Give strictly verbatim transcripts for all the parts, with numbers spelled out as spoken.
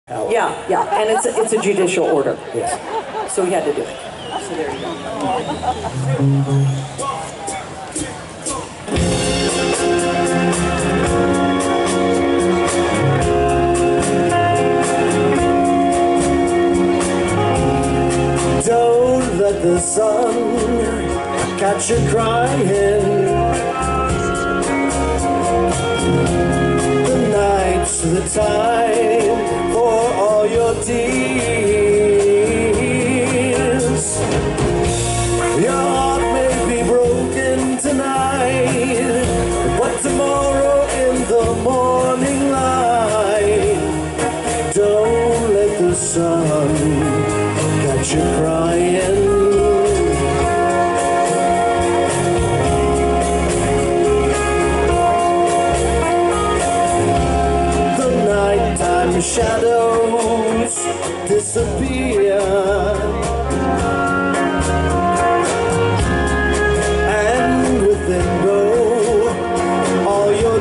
Yeah, yeah, and it's a, it's a judicial order. Yes. So we had to do it. So there you go. Don't let the sun catch you crying. The night's the time for all your tears. Your heart may be broken tonight, but tomorrow in the morning light, don't let the sun catch you crying. Shadows disappear, and with them go all your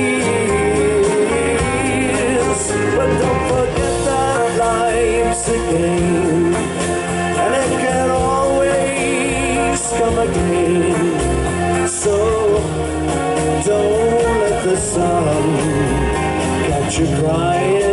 tears. But don't forget that life's a game, and it can always come again. So don't let the sun catch you crying.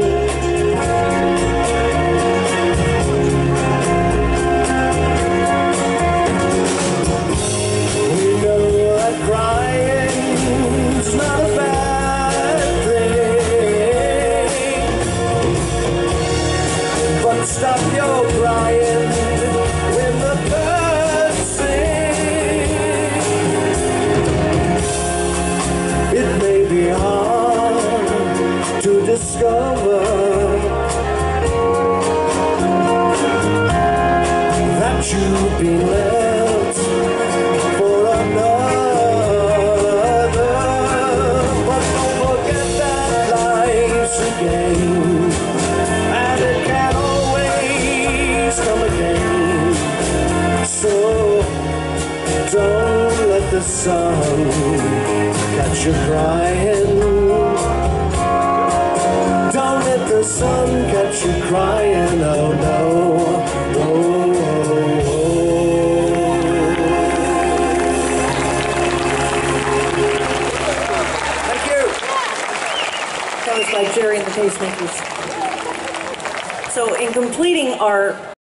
Stop your crying when the birds sing. It may be hard to discover that you've been left for another, but don't forget that life's a game, and it can come again. So don't let the sun catch you crying. Don't let the sun catch you crying. Oh no. Oh, oh, oh. Thank you. That was by Jerry and the Pacemakers. So in completing our